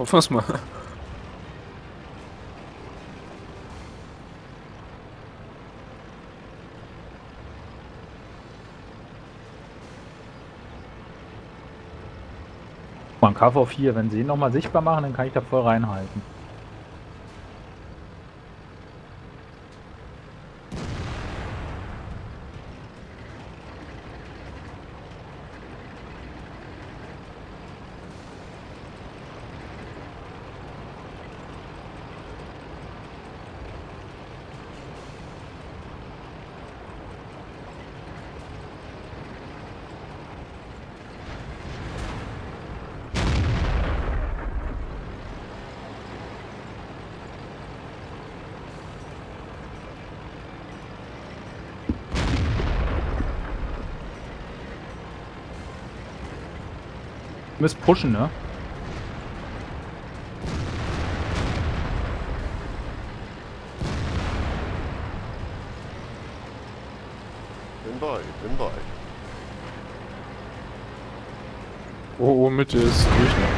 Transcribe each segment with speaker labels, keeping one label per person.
Speaker 1: Hoffen wir's mal.
Speaker 2: Mal ein KV4, wenn sie ihn nochmal sichtbar machen, dann kann ich da voll reinhalten. Du müsst pushen, ne?
Speaker 3: Bin bei.
Speaker 1: Oh, Mitte ist durch.
Speaker 3: In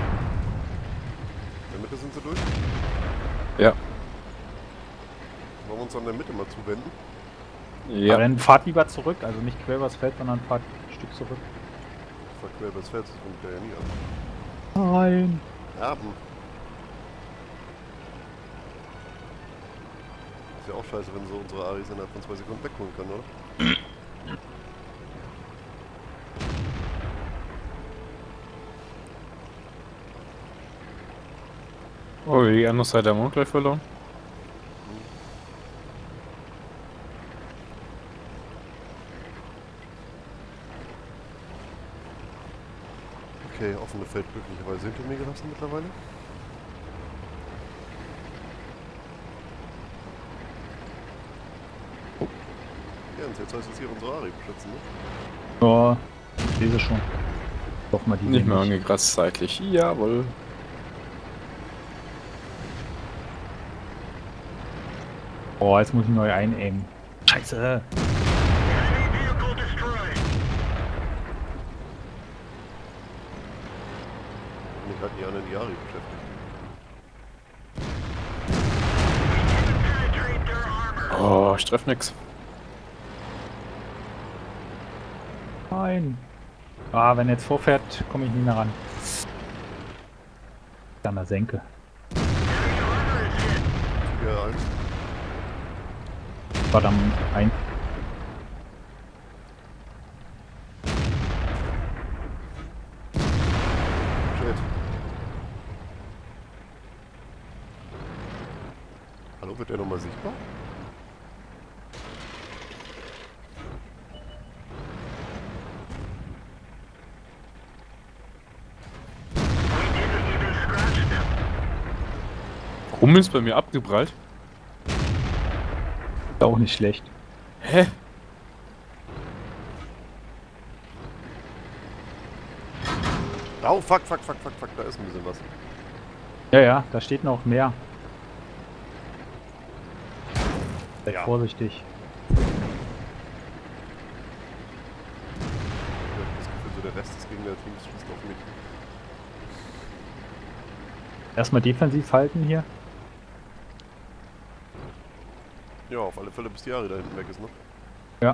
Speaker 3: der Mitte sind sie durch?
Speaker 1: Ja.
Speaker 3: Wollen wir uns an der Mitte mal zuwenden?
Speaker 1: Ja.
Speaker 2: Aber dann fahrt lieber zurück, also nicht quer übers Feld, sondern fahrt ein Stück zurück.
Speaker 3: Verquer übers Feld, das kommt der ja nie an.
Speaker 2: Nein.
Speaker 3: Erben. Ist ja auch scheiße, wenn so unsere Aris innerhalb von 2 Sekunden wegholen können, oder?
Speaker 1: Oh, die andere Seite haben wir auch gleich verloren.
Speaker 3: Okay, offene Feld glücklicherweise hinter mir gelassen mittlerweile. Ja, und jetzt heißt es hier unsere Ari beschützen, ne?
Speaker 2: Ja, ich lese schon. Doch mal die
Speaker 1: Nicht mehr
Speaker 2: nämlich.
Speaker 1: angekratzt seitlich. Jawohl.
Speaker 2: Oh, jetzt muss ich neu einaimen. Scheiße.
Speaker 3: Bin ich halt die anderen die Ari beschäftigt.
Speaker 1: Oh, ich treff nix.
Speaker 2: Nein. Ah, wenn er jetzt vorfährt, komme ich nicht mehr ran. An der Senke.
Speaker 3: Ja, 1.
Speaker 2: Verdammt, ein.
Speaker 3: Shit. Hallo, wird der nochmal sichtbar?
Speaker 1: Warum ist bei mir abgeprallt?
Speaker 2: Ist auch nicht schlecht.
Speaker 1: Hä?
Speaker 3: Oh, fuck, da ist ein bisschen was.
Speaker 2: Ja, ja, da steht noch mehr. Seid
Speaker 3: Ja.
Speaker 2: vorsichtig.
Speaker 3: Ich hab das Gefühl, so der Rest des Gegnerteams schießt auf mich.
Speaker 2: Erstmal defensiv halten hier.
Speaker 3: Ja, auf alle Fälle, bis die Ari da hinten weg ist, ne?
Speaker 2: Ja.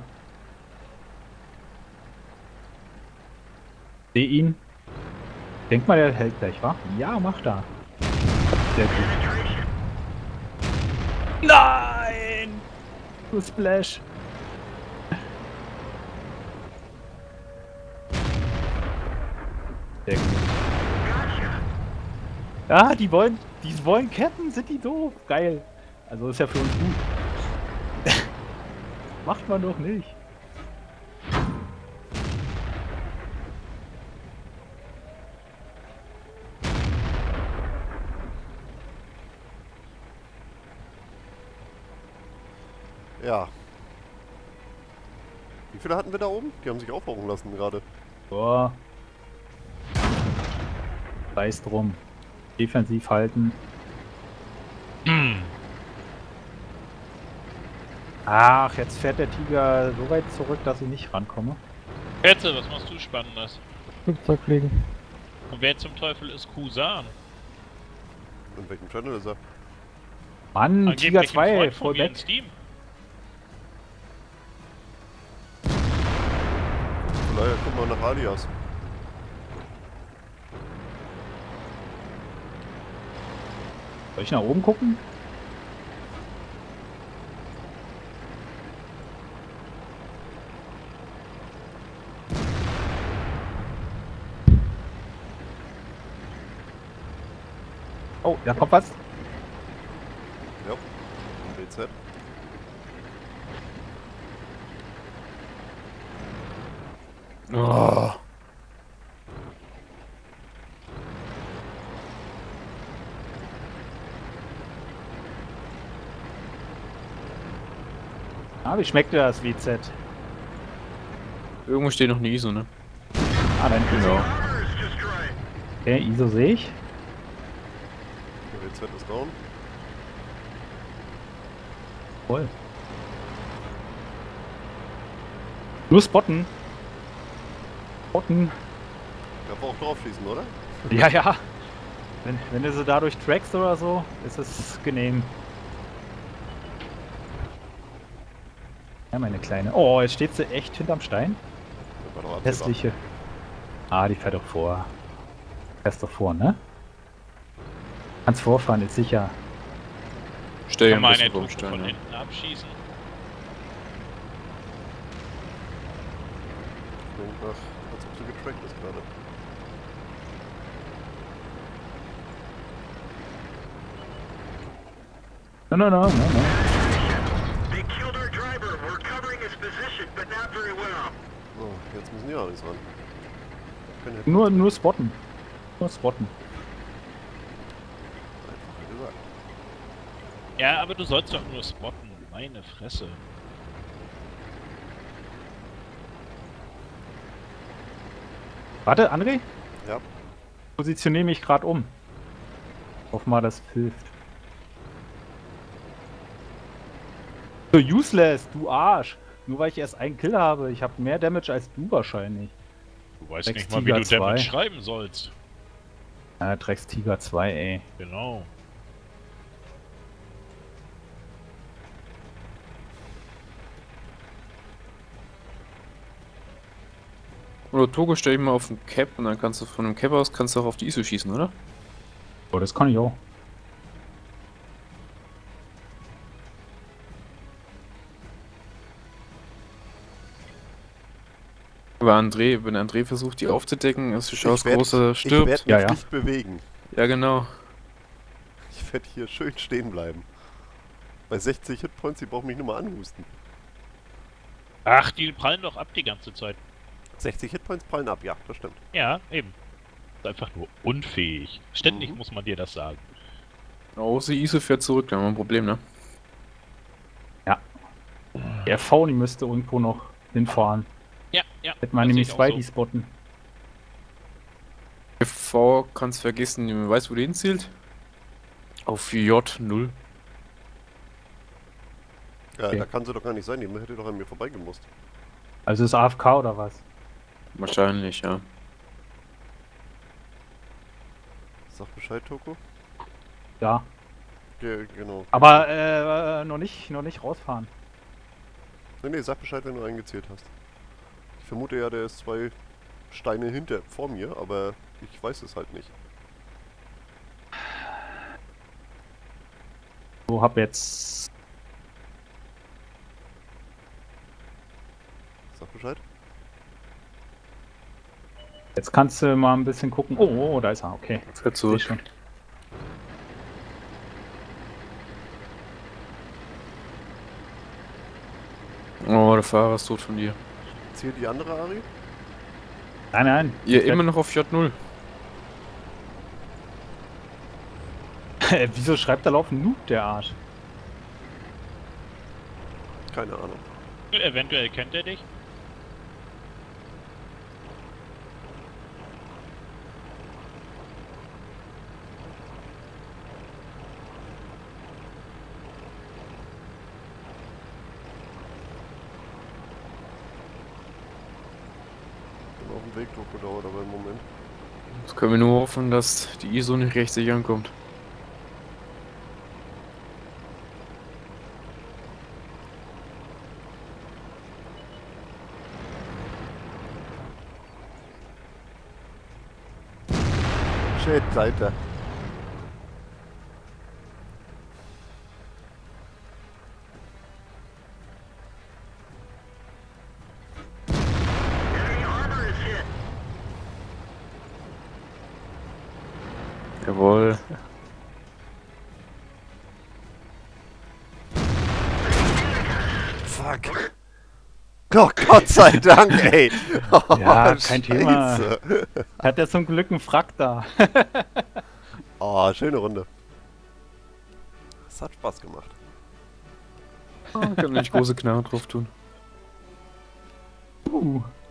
Speaker 2: Seh ihn. Denk mal, der hält gleich, wa? Ja, mach da. Sehr gut. Nein! Du Splash. Sehr gut. Ah, die wollen cappen, sind die doof. Geil. Also ist ja für uns gut. Macht man doch nicht.
Speaker 3: Ja. Wie viele hatten wir da oben? Die haben sich aufrauchen lassen gerade.
Speaker 2: Boah. Weiß drum. Defensiv halten. Ach, jetzt fährt der Tiger so weit zurück, dass ich nicht rankomme.
Speaker 4: Petze, was machst du Spannendes?
Speaker 2: Flugzeug fliegen.
Speaker 4: Und wer zum Teufel ist Kusan?
Speaker 3: In welchem Channel ist er?
Speaker 2: Mann, Tiger
Speaker 4: Angeblich ein
Speaker 2: 2,
Speaker 4: Freund von
Speaker 2: voll
Speaker 4: mir in
Speaker 2: weg.
Speaker 4: Steam.
Speaker 3: Vielleicht guck mal nach Alias.
Speaker 2: Soll ich nach oben gucken? Oh, da kommt was.
Speaker 3: Ja. BZ.
Speaker 1: Oh.
Speaker 2: Ah, wie schmeckt dir das WZ?
Speaker 1: Irgendwo steht noch eine ISO, ne?
Speaker 2: Ah, dann
Speaker 1: Genau.
Speaker 2: Okay, ISO sehe ich.
Speaker 3: Der BZ ist down.
Speaker 2: Voll. Nur spotten. Spotten.
Speaker 3: Darf auch drauf schießen, oder?
Speaker 2: Ja, ja. Wenn du sie dadurch trackst oder so, ist es genehm. Ja, meine Kleine. Oh, jetzt steht sie echt hinterm Stein.
Speaker 3: Das war doch absehbar.
Speaker 2: Hässliche. Ah, die fährt doch vor. Fährst doch vor, ne? Kannst vorfahren, ist sicher.
Speaker 1: Stell
Speaker 4: Kann
Speaker 1: ein
Speaker 4: man
Speaker 1: bisschen
Speaker 4: eine
Speaker 1: vom
Speaker 4: Truppe
Speaker 1: Stein,
Speaker 4: von
Speaker 1: ja.
Speaker 4: hinten abschießen.
Speaker 3: Klingt nach, als ob sie getrackt ist gerade.
Speaker 2: No, no, no, no, no.
Speaker 5: They killed our driver. We're covering his position, but not very well.
Speaker 3: Oh, jetzt müssen die Aris ran. Keine
Speaker 2: Nur spotten. Nur spotten.
Speaker 3: Einfach gesagt.
Speaker 4: Ja, aber du sollst doch nur spotten. Meine Fresse.
Speaker 2: Warte, André?
Speaker 3: Ja.
Speaker 2: Positioniere mich gerade um. Hoff mal, das hilft. So useless, du Arsch. Nur weil ich erst einen Kill habe. Ich habe mehr Damage als du wahrscheinlich.
Speaker 4: Du weißt
Speaker 2: Rex
Speaker 4: nicht mal, wie
Speaker 2: Tiger
Speaker 4: du Damage
Speaker 2: 2.
Speaker 4: schreiben sollst.
Speaker 2: Drecks Tiger 2, ey.
Speaker 4: Genau.
Speaker 1: Oder Togo stell ich mal auf den Cap und dann kannst du von dem Cap aus kannst du auch auf die ISO schießen, oder?
Speaker 2: Oh, das kann ich auch.
Speaker 1: Aber André, wenn André versucht, die aufzudecken, ist die Chance
Speaker 3: werd-
Speaker 1: groß, dass er
Speaker 3: Ich
Speaker 1: stirbt.
Speaker 3: werde mich
Speaker 2: Ja, ja.
Speaker 3: nicht bewegen.
Speaker 1: Ja, genau.
Speaker 3: Ich werde hier schön stehen bleiben. Bei 60 Hitpoints, die brauchen mich nur mal anhusten.
Speaker 4: Ach, die prallen doch ab die ganze Zeit.
Speaker 3: 60 Hitpoints prallen ab, ja, das stimmt.
Speaker 4: Ja, eben. Ist einfach nur unfähig. Ständig
Speaker 3: Mhm.
Speaker 4: muss man dir das sagen.
Speaker 1: Oh, die ISO fährt zurück, da haben wir ein Problem, ne?
Speaker 2: Die RV, die müsste irgendwo noch hinfahren.
Speaker 4: Ja, ja.
Speaker 2: Hätte man
Speaker 4: das
Speaker 2: nämlich
Speaker 4: sehe ich
Speaker 2: zwei,
Speaker 4: auch
Speaker 2: die
Speaker 4: so.
Speaker 2: spotten.
Speaker 1: V kannst vergessen, weißt du, wo der hinzielt? Auf J0.
Speaker 3: Ja,
Speaker 2: Okay.
Speaker 3: da kann sie doch gar nicht sein, die hätte doch an mir vorbeigemusst.
Speaker 2: Also ist AFK oder was?
Speaker 1: Wahrscheinlich, ja.
Speaker 3: Sag Bescheid, Toko.
Speaker 2: Ja.
Speaker 3: Genau.
Speaker 2: Aber noch nicht rausfahren.
Speaker 3: Nee, sag Bescheid, wenn du eingezählt hast. Ich vermute ja, der ist 2 Steine vor mir, aber ich weiß es halt nicht.
Speaker 2: So, hab jetzt.
Speaker 3: Sag Bescheid.
Speaker 2: Jetzt kannst du mal ein bisschen gucken. Oh, da ist er, okay.
Speaker 1: Fährt
Speaker 2: Seh ich
Speaker 1: zurück.
Speaker 2: schon.
Speaker 1: Oh, der Fahrer ist tot von dir.
Speaker 3: Zählt die andere Ari?
Speaker 2: Nein, nein.
Speaker 1: Ihr immer noch auf J0.
Speaker 2: Wieso schreibt er laufend Noob, der Arsch?
Speaker 3: Keine Ahnung.
Speaker 4: Eventuell kennt er dich.
Speaker 3: Bin auf dem Weg, Toko dauert aber im Moment.
Speaker 1: Jetzt können wir nur hoffen, dass die ISO nicht rechtzeitig ankommt.
Speaker 3: Shit, Alter.
Speaker 5: Enemy armor is hit.
Speaker 1: Jawohl.
Speaker 3: Fuck. Oh, Gott sei Dank, ey. Oh,
Speaker 2: Ja, kein Thema.
Speaker 3: Scheiße.
Speaker 2: Hat ja zum Glück einen Frack da.
Speaker 3: Oh, schöne Runde. Es hat Spaß gemacht.
Speaker 1: Oh, kann nicht große Knarre drauf tun.